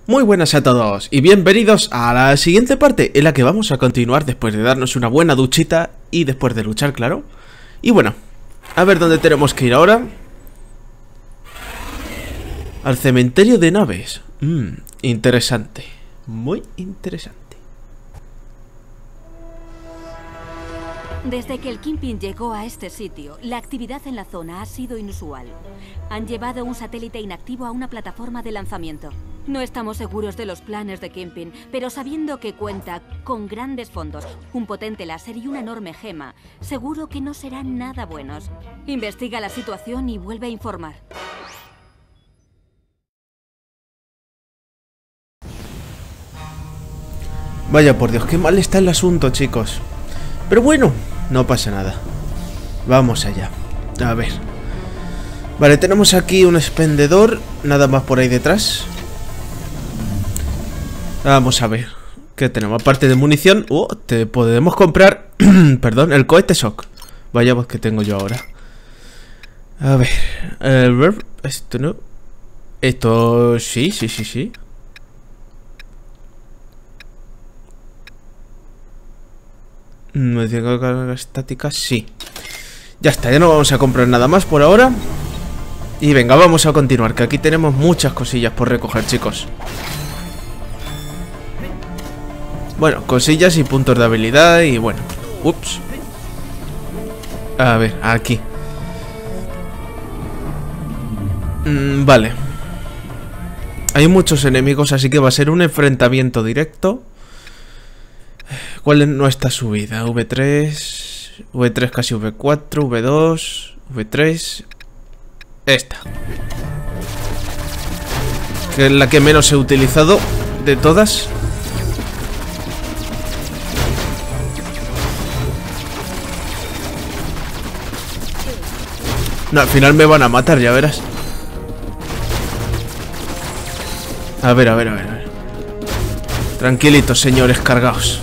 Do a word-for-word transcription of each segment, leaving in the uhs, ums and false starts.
Muy buenas a todos y bienvenidos a la siguiente parte en la que vamos a continuar después de darnos una buena duchita y después de luchar, claro. Y bueno, a ver dónde tenemos que ir ahora. Al cementerio de naves. Mmm, interesante. Muy interesante. Desde que el Kingpin llegó a este sitio, la actividad en la zona ha sido inusual. Han llevado un satélite inactivo a una plataforma de lanzamiento. No estamos seguros de los planes de Kingpin, pero sabiendo que cuenta con grandes fondos, un potente láser y una enorme gema, seguro que no serán nada buenos. Investiga la situación y vuelve a informar. Vaya por Dios, qué mal está el asunto, chicos. Pero bueno, no pasa nada. Vamos allá. A ver. Vale, tenemos aquí un expendedor. Nada más por ahí detrás. Vamos a ver. ¿Qué tenemos? Aparte de munición. Oh, te podemos comprar. Perdón, el cohete shock. Vaya voz que tengo yo ahora. A ver. Eh, esto no. Esto sí, sí, sí, sí. No tengo carga estática, sí. Ya está, ya no vamos a comprar nada más por ahora. Y venga, vamos a continuar, que aquí tenemos muchas cosillas por recoger, chicos. Bueno, cosillas y puntos de habilidad y bueno. Ups. A ver, aquí. mm, Vale. Hay muchos enemigos, así que va a ser un enfrentamiento directo. ¿Cuál es nuestra subida? V tres, V tres casi V cuatro, V dos, V tres. Esta. Que es la que menos he utilizado de todas. No, al final me van a matar, ya verás. A ver, a ver, a ver, a ver. Tranquilitos, señores, cargaos.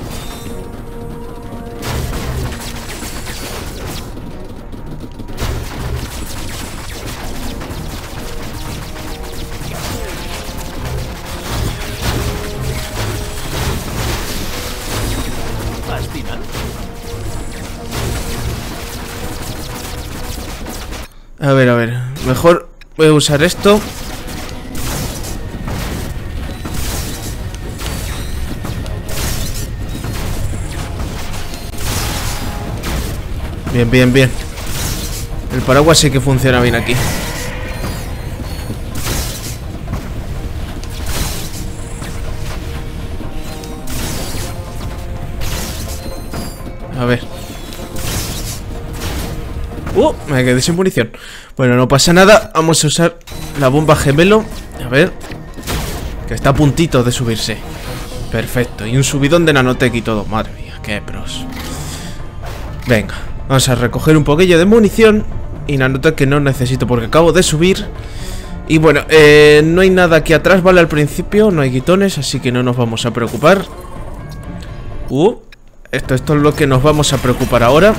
A ver, a ver. Mejor voy a usar esto. Bien, bien, bien. El paraguas sí que funciona bien aquí. A ver. Uh, me quedé sin munición. Bueno, no pasa nada. Vamos a usar la bomba gemelo. A ver. Que está a puntito de subirse. Perfecto. Y un subidón de nanotech y todo. Madre mía, qué pros. Venga. Vamos a recoger un poquillo de munición. Y nanotech que no necesito porque acabo de subir. Y bueno, eh, no hay nada aquí atrás, ¿vale? Al principio no hay guitones, así que no nos vamos a preocupar. Uh, esto, esto es lo que nos vamos a preocupar ahora.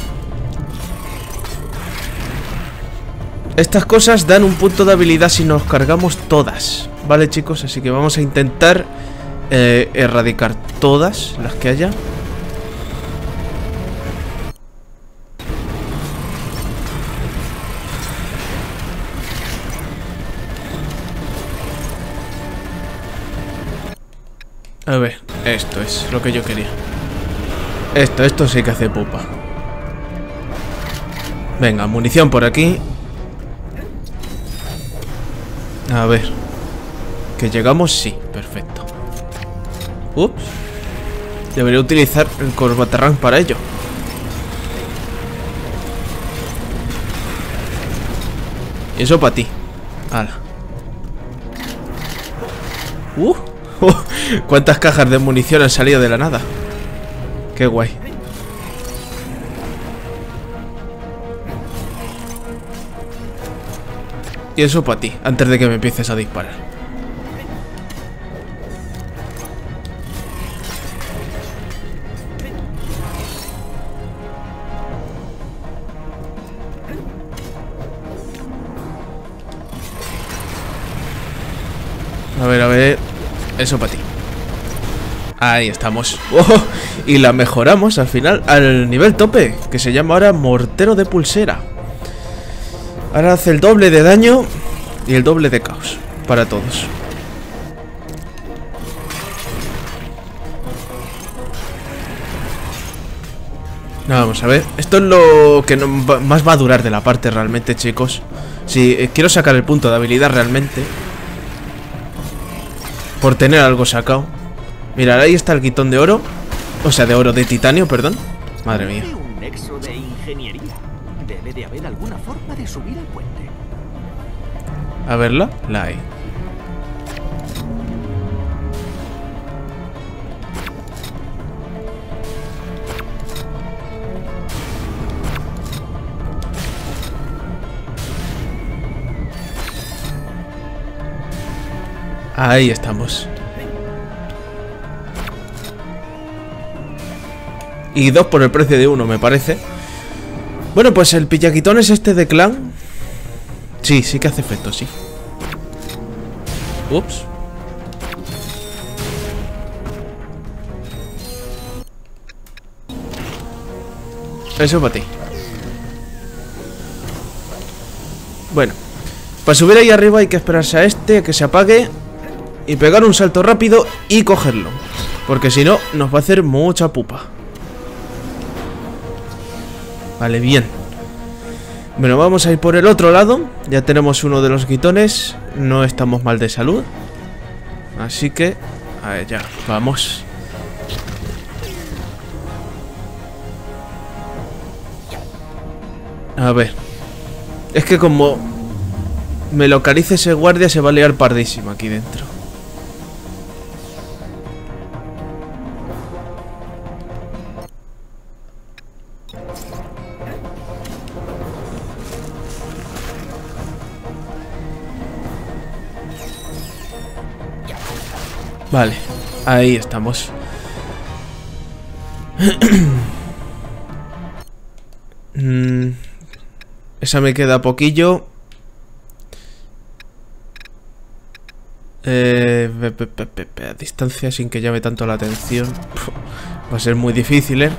Estas cosas dan un punto de habilidad si nos cargamos todas, ¿vale, chicos? Así que vamos a intentar eh, erradicar todas las que haya. A ver, esto es lo que yo quería. Esto, esto sí que hace pupa. Venga, munición por aquí. A ver. ¿Que llegamos? Sí, perfecto. Ups. Debería utilizar el corbatarrán para ello. Y eso para ti. Hala. Uh. ¿Cuántas cajas de munición han salido de la nada? Qué guay. Y eso para ti, antes de que me empieces a disparar. A ver, a ver. Eso para ti. Ahí estamos. ¡Oh! Y la mejoramos al final al nivel tope, que se llama ahora mortero de pulsera. Ahora hace el doble de daño y el doble de caos para todos. No, vamos a ver. Esto es lo que no, más va a durar de la parte realmente, chicos. Si eh, quiero sacar el punto de habilidad realmente, por tener algo sacado. Mirad, ahí está el quitón de oro. O sea, de oro, de titanio, perdón. Madre mía. Un nexo de ingeniería. Debe de haber alguna forma de subir al puente. A verla, la hay. Ahí estamos. Y dos por el precio de uno, me parece. Bueno, pues el pillaquitón es este de clan. Sí, sí que hace efecto, sí. Ups. Eso para ti. Bueno, para subir ahí arriba hay que esperarse a este, a que se apague y pegar un salto rápido y cogerlo, porque si no nos va a hacer mucha pupa. Vale, bien. Bueno, vamos a ir por el otro lado. Ya tenemos uno de los guitones. No estamos mal de salud. Así que... a ver, ya, vamos. A ver. Es que como me localice ese guardia se va a liar pardísimo aquí dentro. Vale, ahí estamos. mm, esa me queda poquillo. Eh, pe, pe, pe, pe, pe, a distancia sin que llame tanto la atención. Va a ser muy difícil, ¿eh?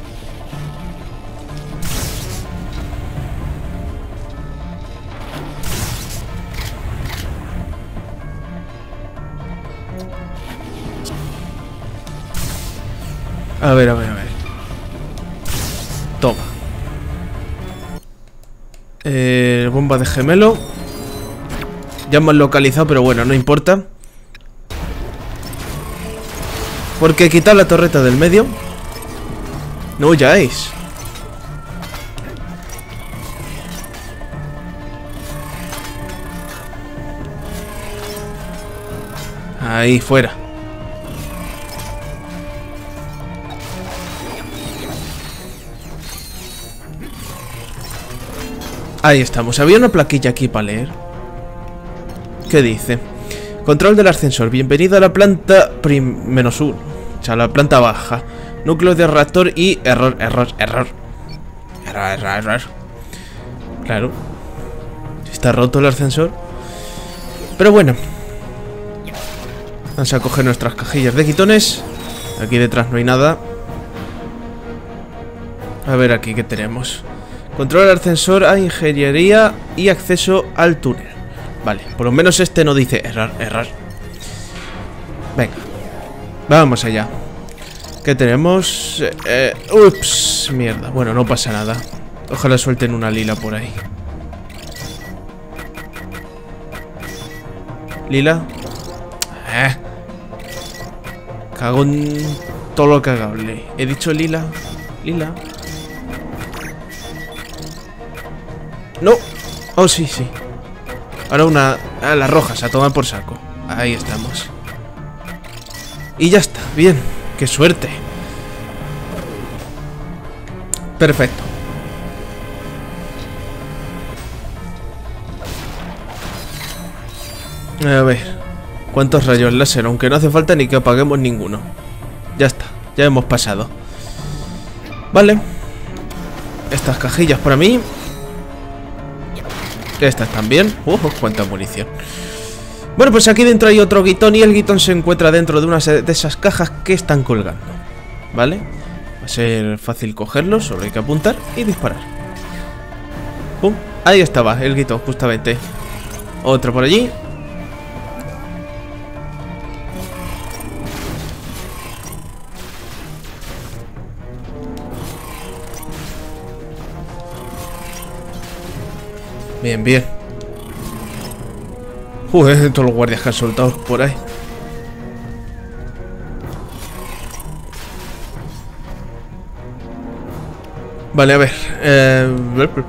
A ver, a ver, a ver. Toma. Eh, bomba de gemelo. Ya hemos localizado, pero bueno, no importa. Porque quitar la torreta del medio. No huyáis. Ahí, fuera. Ahí estamos. Había una plaquilla aquí para leer. ¿Qué dice? Control del ascensor. Bienvenido a la planta prim menos uno. O sea, la planta baja. Núcleo de reactor y error, error, error. Error, error, error. Claro. Está roto el ascensor. Pero bueno. Vamos a coger nuestras cajillas de quitones. Aquí detrás no hay nada. A ver aquí qué tenemos. Control del ascensor a ingeniería y acceso al túnel. Vale, por lo menos este no dice error, error. Venga, vamos allá. ¿Qué tenemos? Eh, eh, ups, mierda. Bueno, no pasa nada. Ojalá suelten una lila por ahí. ¿Lila? Eh. Cago en todo lo cagable. He dicho lila. Lila. No. Oh, sí, sí. Ahora una... Ah, las rojas, a tomar por saco. Ahí estamos. Y ya está, bien. Qué suerte. Perfecto. A ver. ¿Cuántos rayos láser? Aunque no hace falta ni que apaguemos ninguno. Ya está, ya hemos pasado. Vale. Estas cajillas para mí. Estas también. ¡Uh! Cuánta munición. Bueno, pues aquí dentro hay otro guitón y el guitón se encuentra dentro de una de esas cajas que están colgando. ¿Vale? Va a ser fácil cogerlo, solo hay que apuntar y disparar. ¡Pum! Ahí estaba el guitón, justamente. Otro por allí. Bien, bien. Joder, todos los guardias que han soltado por ahí. Vale, a ver. Eh...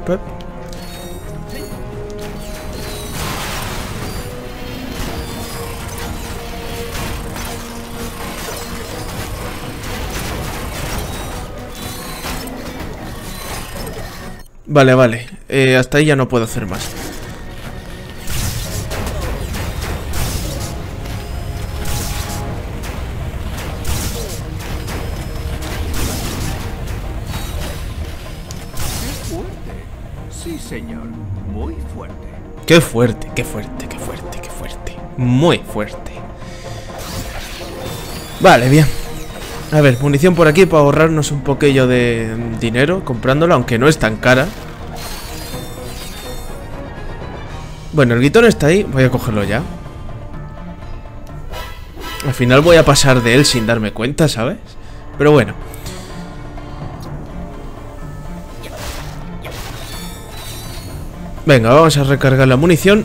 Vale, vale. Eh, hasta ahí ya no puedo hacer más. Sí, señor. Muy fuerte. Qué fuerte, qué fuerte, qué fuerte, qué fuerte. Muy fuerte. Vale, bien. A ver, munición por aquí para ahorrarnos un poquillo de dinero comprándola, aunque no es tan cara. Bueno, el guitón está ahí. Voy a cogerlo ya. Al final voy a pasar de él sin darme cuenta, ¿sabes? Pero bueno. Venga, vamos a recargar la munición.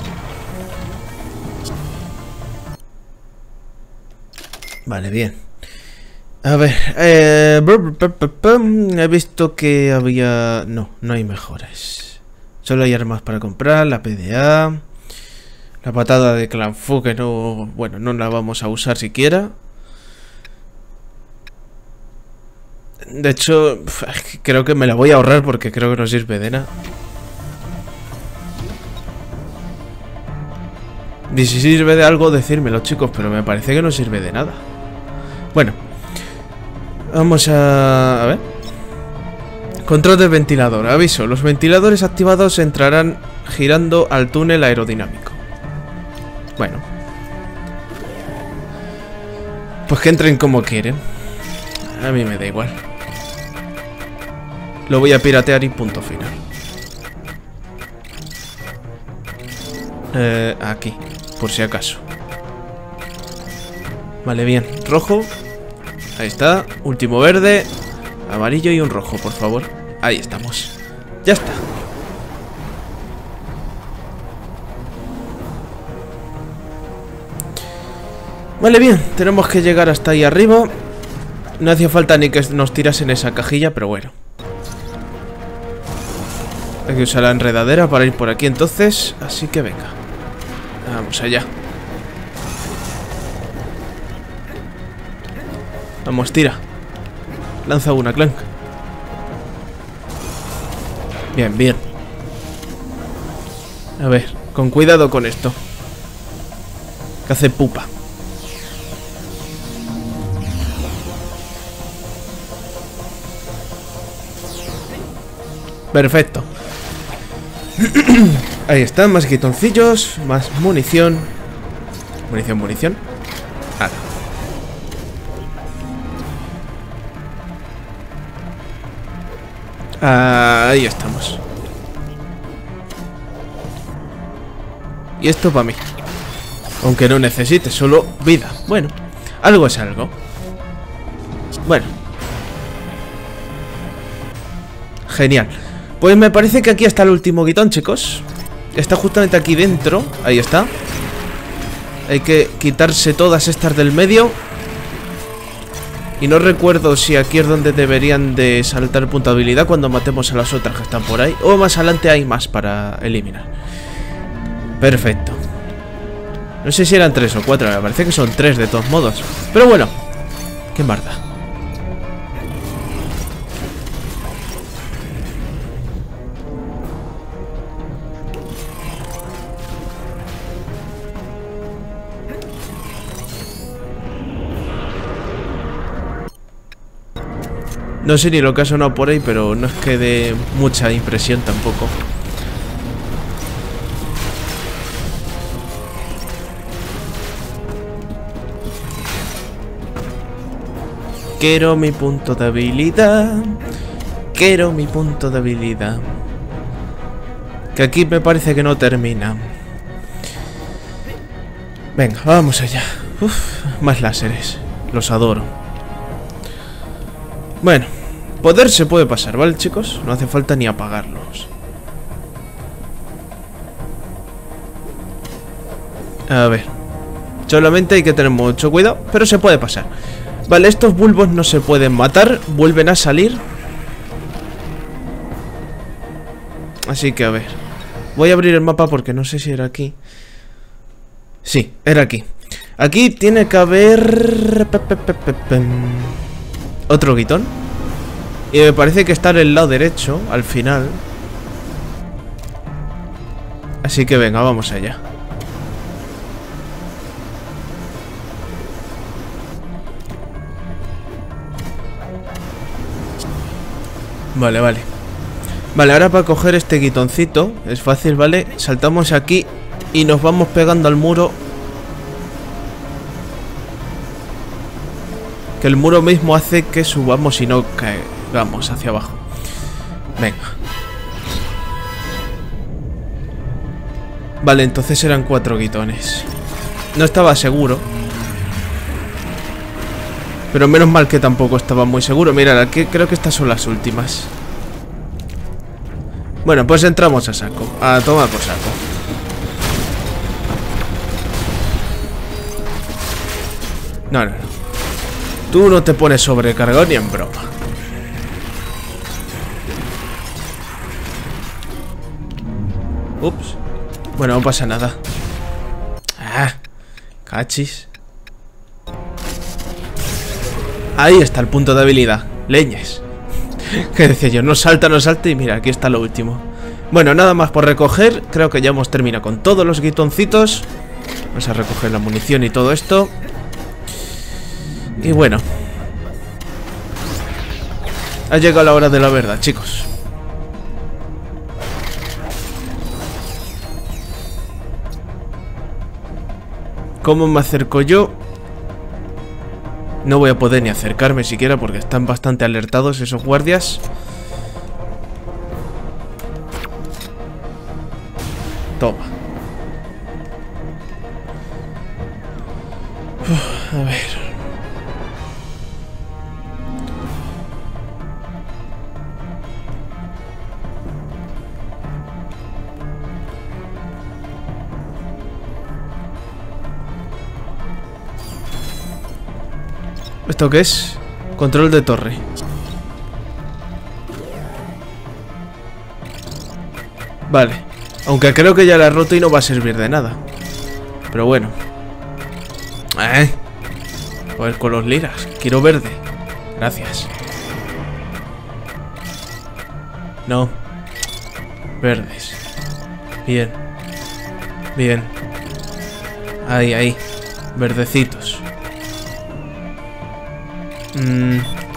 Vale, bien. A ver, eh, he visto que había... No, no hay mejoras. Solo hay armas para comprar, la P D A, la patada de Clan Fu, que no... Bueno, no la vamos a usar siquiera. De hecho, creo que me la voy a ahorrar porque creo que no sirve de nada. Y si sirve de algo, decírmelo, chicos, pero me parece que no sirve de nada. Bueno. Vamos a... a ver. Control del ventilador. Aviso. Los ventiladores activados entrarán girando al túnel aerodinámico. Bueno. Pues que entren como quieren. A mí me da igual. Lo voy a piratear y punto final. Eh, aquí. Por si acaso. Vale, bien. Rojo. Ahí está, último verde, amarillo y un rojo, por favor. Ahí estamos. Ya está. Vale, bien, tenemos que llegar hasta ahí arriba. No hacía falta ni que nos tirasen esa cajilla, pero bueno. Hay que usar la enredadera para ir por aquí entonces, así que venga. Vamos allá. Vamos, tira. Lanza una, Clank. Bien, bien. A ver, con cuidado con esto. Que hace pupa. Perfecto. Ahí están, más guitoncillos, más munición. Munición, munición. Ahora. Ahí estamos. Y esto para mí. Aunque no necesite, solo vida. Bueno, algo es algo. Bueno. Genial. Pues me parece que aquí está el último guitón, chicos. Está justamente aquí dentro. Ahí está. Hay que quitarse todas estas del medio. Y no recuerdo si aquí es donde deberían de saltar punto de habilidad cuando matemos a las otras que están por ahí. O más adelante hay más para eliminar. Perfecto. No sé si eran tres o cuatro, me parece que son tres de todos modos. Pero bueno, qué marda. No sé ni lo que ha sonado por ahí, pero no es que dé mucha impresión tampoco. Quiero mi punto de habilidad. Quiero mi punto de habilidad. Que aquí me parece que no termina. Venga, vamos allá. Uf, más láseres. Los adoro. Bueno, poder se puede pasar, ¿vale, chicos? No hace falta ni apagarlos. A ver. Solamente hay que tener mucho cuidado, pero se puede pasar. Vale, estos bulbos no se pueden matar. Vuelven a salir. Así que a ver. Voy a abrir el mapa porque no sé si era aquí. Sí, era aquí. Aquí tiene que haber... otro guitón. Y me parece que está en el lado derecho, al final. Así que venga, vamos allá. Vale, vale. Vale, ahora para coger este guitoncito es fácil, ¿vale? Saltamos aquí y nos vamos pegando al muro. Que el muro mismo hace que subamos y no caigamos hacia abajo. Venga. Vale, entonces eran cuatro guitones. No estaba seguro. Pero menos mal que tampoco estaba muy seguro. Mira, aquí creo que estas son las últimas. Bueno, pues entramos a saco. A tomar por saco. No, no, no. Tú no te pones sobrecargado ni en broma. Ups. Bueno, no pasa nada. Ah, cachis. Ahí está el punto de habilidad. Leñes. Que decía yo, no salta, no salta. Y mira, aquí está lo último. Bueno, nada más por recoger. Creo que ya hemos terminado con todos los guitoncitos. Vamos a recoger la munición y todo esto. Y bueno, ha llegado la hora de la verdad, chicos. ¿Cómo me acerco yo? No voy a poder ni acercarme siquiera porque están bastante alertados esos guardias. Toma. Uf, a ver. ¿Esto qué es? Control de torre. Vale. Aunque creo que ya la he roto y no va a servir de nada. Pero bueno. Eh. A ver, con los liras. Quiero verde. Gracias. No. Verdes. Bien. Bien. Ahí, ahí. Verdecitos. Mm.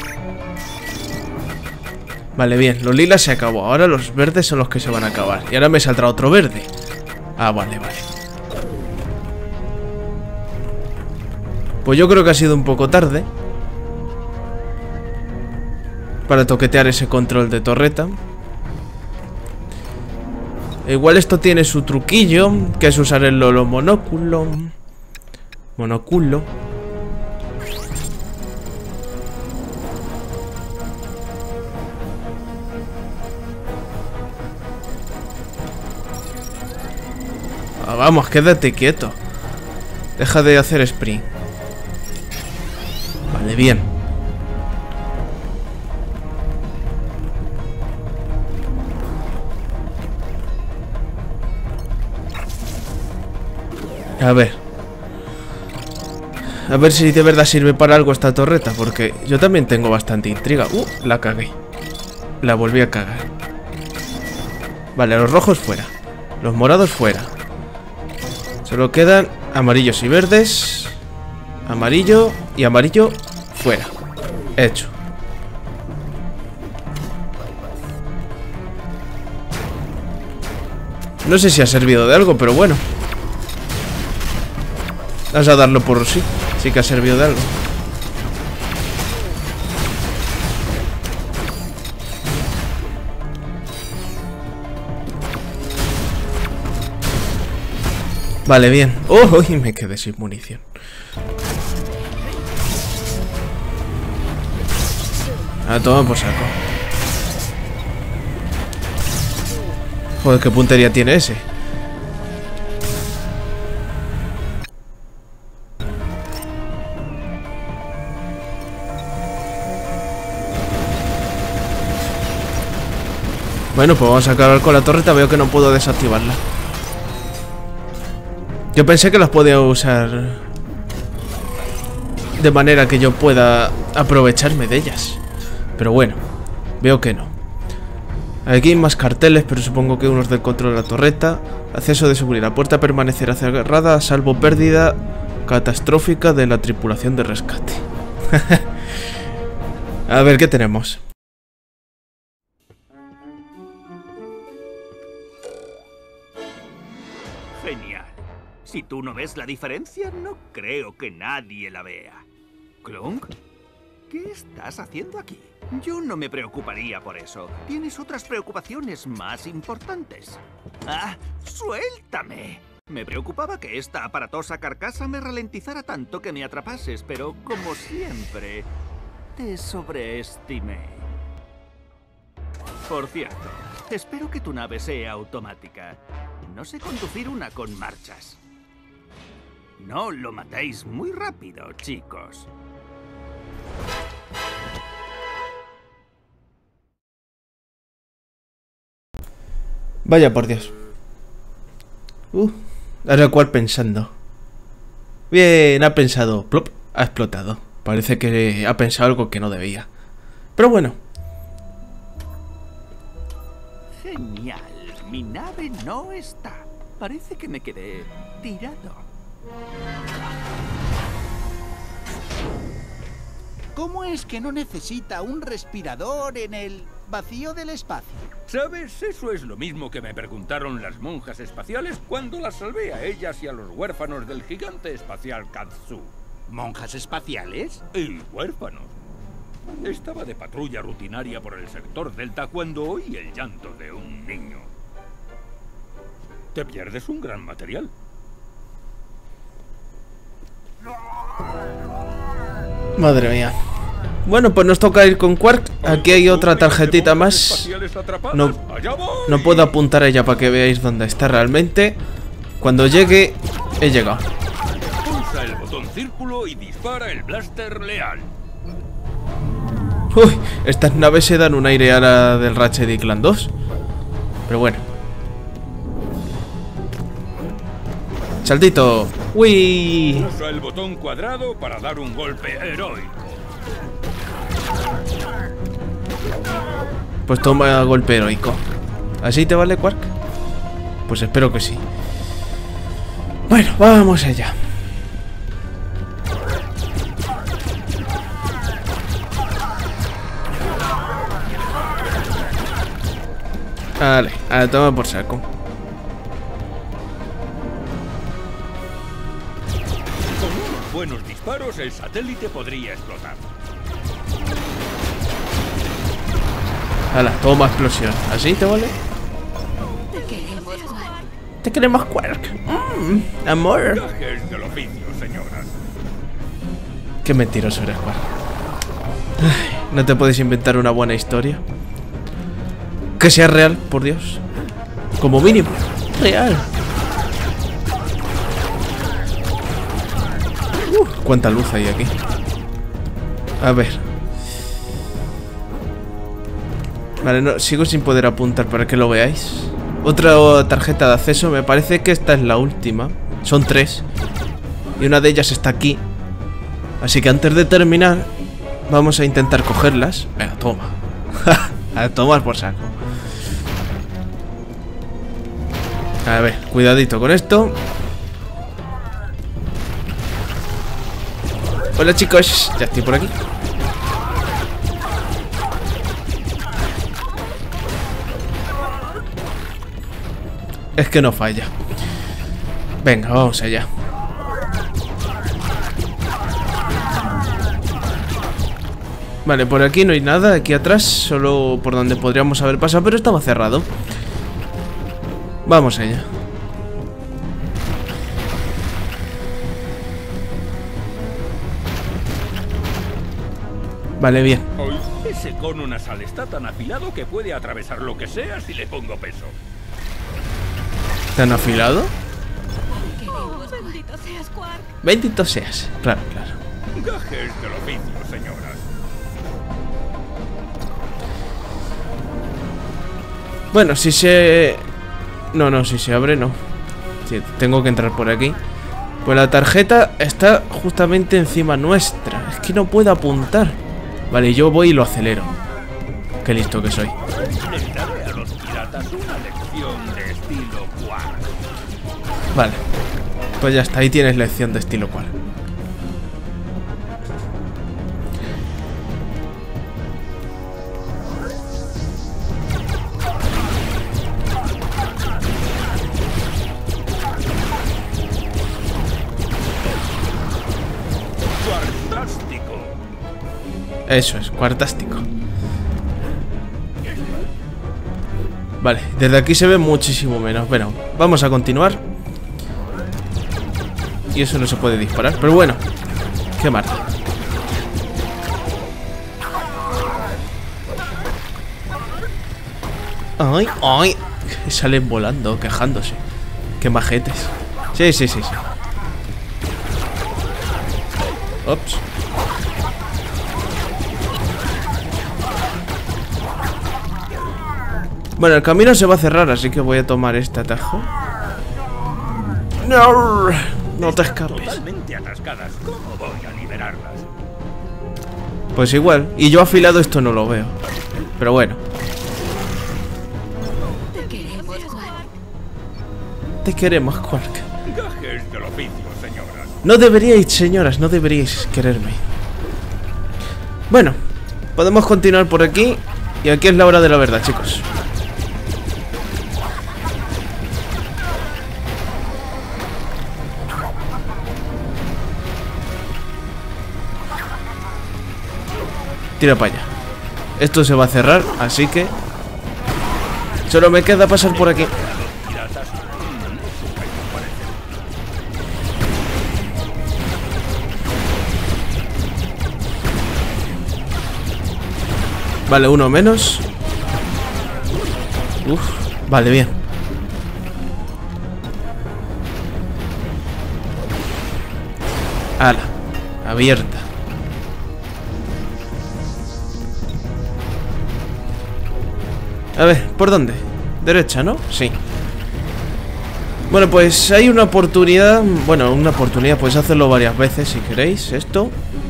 Vale, bien, los lilas se acabó. Ahora los verdes son los que se van a acabar. Y ahora me saldrá otro verde. Ah, vale, vale. Pues yo creo que ha sido un poco tarde para toquetear ese control de torreta. Igual esto tiene su truquillo, que es usar el Lolo monóculo. Monóculo. Ah, vamos, quédate quieto. Deja de hacer sprint. Vale, bien. A ver. A ver si de verdad sirve para algo esta torreta, porque yo también tengo bastante intriga. Uh, la cagué. La volví a cagar. Vale, los rojos fuera. Los morados fuera. Solo quedan amarillos y verdes. Amarillo y amarillo fuera. Hecho. No sé si ha servido de algo, pero bueno. Vamos a darlo por sí. Sí que ha servido de algo. Vale, bien. ¡Oh! Y me quedé sin munición. Ah, toma por saco. Joder, qué puntería tiene ese. Bueno, pues vamos a acabar con la torreta. Veo que no puedo desactivarla. Yo pensé que las podía usar de manera que yo pueda aprovecharme de ellas. Pero bueno, veo que no. Aquí hay más carteles, pero supongo que unos del control de la torreta. Acceso de seguridad. La puerta permanecerá cerrada, salvo pérdida catastrófica de la tripulación de rescate. A ver, ¿qué tenemos? Genial. Si tú no ves la diferencia, no creo que nadie la vea. ¿Clunk? ¿Qué estás haciendo aquí? Yo no me preocuparía por eso. Tienes otras preocupaciones más importantes. ¡Ah! ¡Suéltame! Me preocupaba que esta aparatosa carcasa me ralentizara tanto que me atrapases, pero como siempre, te sobreestimé. Por cierto, espero que tu nave sea automática. No sé conducir una con marchas. No lo matéis muy rápido, chicos. Vaya por Dios. Uh, ahora cual pensando. Bien, ha pensado. Plop, ha explotado. Parece que ha pensado algo que no debía. Pero bueno. Genial. Mi nave no está. Parece que me quedé tirado. ¿Cómo es que no necesita un respirador en el vacío del espacio? ¿Sabes? Eso es lo mismo que me preguntaron las monjas espaciales cuando las salvé a ellas y a los huérfanos del gigante espacial Katsu. ¿Monjas espaciales? Y huérfanos. Estaba de patrulla rutinaria por el sector Delta cuando oí el llanto de un niño. Te pierdes un gran material. Madre mía. Bueno, pues nos toca ir con Quark. Aquí hay otra tarjetita más. No, no puedo apuntar a ella para que veáis dónde está realmente. Cuando llegue, he llegado. Pulsa el botón círculo y dispara el blaster leal. Uy, estas naves se dan un aire a la del Ratchet y Clank dos. Pero bueno. Saltito. Uy. Usa el botón cuadrado para dar un golpe heroico. Pues toma golpe heroico. ¿Así te vale, Quark? Pues espero que sí. Bueno, vamos allá. Vale, a tomar por saco. Con unos buenos disparos el satélite podría explotar. Hala, toma explosión. ¿Así te vale? Te queremos, Quark. Te queremos, Quark. Mm, amor. Gajes del oficio, señoras. Qué mentiroso eres, Quark. Ay, ¿no te puedes inventar una buena historia? Que sea real, por Dios. Como mínimo. Real. Uh, cuánta luz hay aquí. A ver. Vale, no, sigo sin poder apuntar para que lo veáis. Otra tarjeta de acceso. Me parece que esta es la última. Son tres. Y una de ellas está aquí. Así que antes de terminar, vamos a intentar cogerlas. Venga, toma. A tomar por saco. A ver, cuidadito con esto. Hola, chicos. Ya estoy por aquí. Es que no falla. Venga, vamos allá. Vale, por aquí no hay nada. Aquí atrás, solo por donde podríamos haber pasado, pero estaba cerrado. Vamos allá. Vale, bien. Hoy ese cono nasal está tan afilado que puede atravesar lo que sea si le pongo peso. ¿Tan afilado? Oh, bendito seas, Quark. Bendito seas. Claro, claro. Gajes del oficio, señoras. Bueno, si se... No, no, si se abre, no. Sí, tengo que entrar por aquí. Pues la tarjeta está justamente encima nuestra. Es que no puedo apuntar. Vale, yo voy y lo acelero. Qué listo que soy. Les daré a los piratas una lección de estilo Quark. Vale. Pues ya está, ahí tienes lección de estilo Quark. Cuartástico. Eso es, cuartástico. Vale, desde aquí se ve muchísimo menos. Bueno, vamos a continuar. Y eso no se puede disparar, pero bueno. Qué mal. Ay, ay. Salen volando, quejándose. Qué majetes. Sí, sí, sí, sí. Ups. Bueno, el camino se va a cerrar, así que voy a tomar este atajo. No, no te escapes. Totalmente atascadas. ¿Cómo voy a liberarlas? Pues igual. Y yo afilado esto no lo veo. Pero bueno. Te queremos, Quark. Te queremos, Quark. Gajes del oficio, señoras. No deberíais, señoras, no deberíais quererme. Bueno, podemos continuar por aquí. Y aquí es la hora de la verdad, chicos. Tira para allá. Esto se va a cerrar, así que solo me queda pasar por aquí. Vale, uno menos. Uf, vale, bien. Ala, abierta. A ver, ¿por dónde? Derecha, ¿no? Sí. Bueno, pues hay una oportunidad. Bueno, una oportunidad, podéis hacerlo varias veces si queréis. Esto.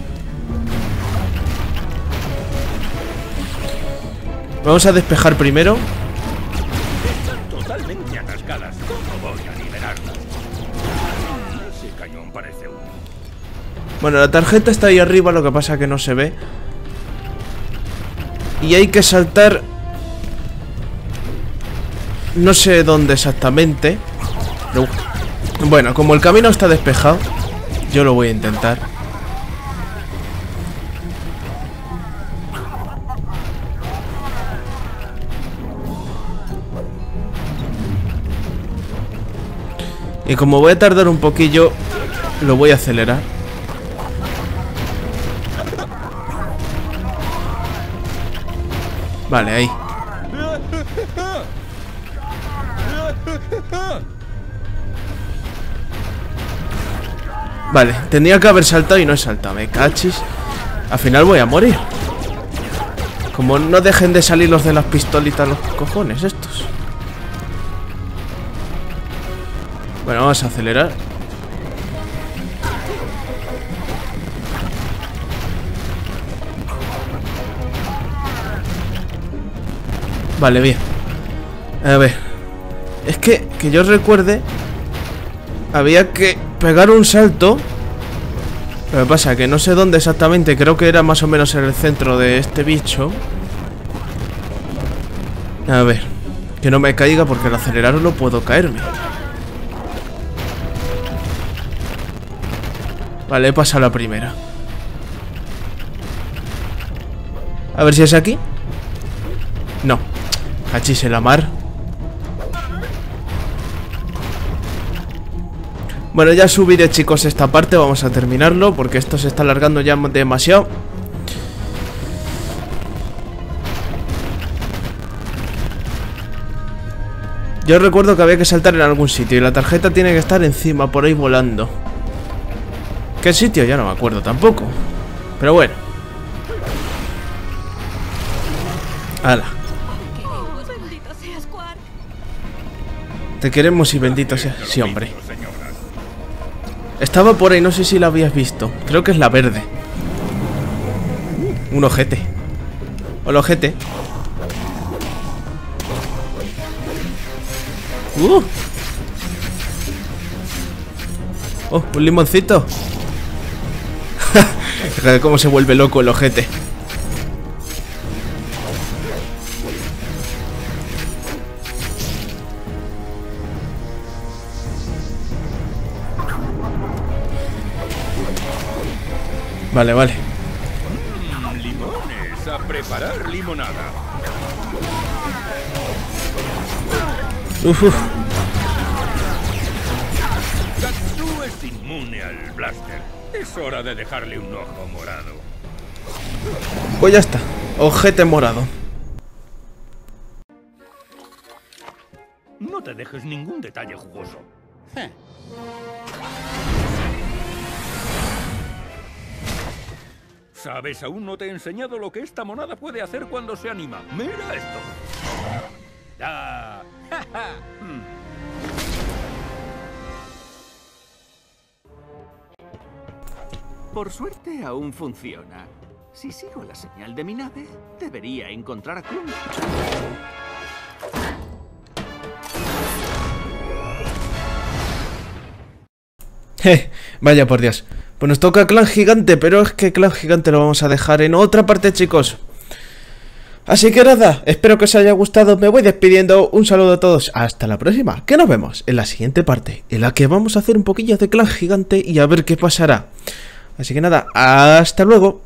Vamos a despejar primero. Están totalmente atascadas. ¿Cómo voy a liberarlas? Ese cañón parece un... Bueno, la tarjeta está ahí arriba, lo que pasa que no se ve. Y hay que saltar. No sé dónde exactamente. Pero bueno, como el camino está despejado, yo lo voy a intentar. Y como voy a tardar un poquillo, lo voy a acelerar. Vale, ahí. Vale, tendría que haber saltado y no he saltado. Me cachis. Al final voy a morir. Como no dejen de salir los de las pistolitas, los cojones estos. Bueno, vamos a acelerar. Vale, bien. A ver. Es que, que yo recuerde, había que pegar un salto. Lo que pasa que no sé dónde exactamente. Creo que era más o menos en el centro de este bicho. A ver. Que no me caiga porque al acelerar no puedo caerme. Vale, he pasado la primera. A ver si es aquí. No. Cachis en la mar. Bueno, ya subiré, chicos, esta parte. Vamos a terminarlo porque esto se está alargando ya demasiado. Yo recuerdo que había que saltar en algún sitio y la tarjeta tiene que estar encima, por ahí volando. ¿Qué sitio? Ya no me acuerdo tampoco. Pero bueno. ¡Hala! Bendito seas, Quark. Te queremos y bendito sea. Sí, hombre. Estaba por ahí, no sé si la habías visto. Creo que es la verde. Un ojete. Hola, ojete. Uh. Oh, un limoncito. Fíjate cómo se vuelve loco el ojete. Vale, vale. Mm, limones, a preparar limonada. Uf, uf. Gatsu es inmune al blaster. Es hora de dejarle un ojo morado. Pues ya está. Ojete morado. No te dejes ningún detalle jugoso. Eh, ¿Sabes? Aún no te he enseñado lo que esta monada puede hacer cuando se anima. ¡Mira esto! ¡Ah! ¡Ja, ja! Mm. Por suerte aún funciona. Si sigo la señal de mi nave, debería encontrar a Klum. Je, vaya por Dios. Pues nos toca Clan Gigante, pero es que Clan Gigante lo vamos a dejar en otra parte, chicos. Así que nada, espero que os haya gustado, me voy despidiendo, un saludo a todos, hasta la próxima, que nos vemos en la siguiente parte, en la que vamos a hacer un poquillo de Clan Gigante y a ver qué pasará. Así que nada, hasta luego.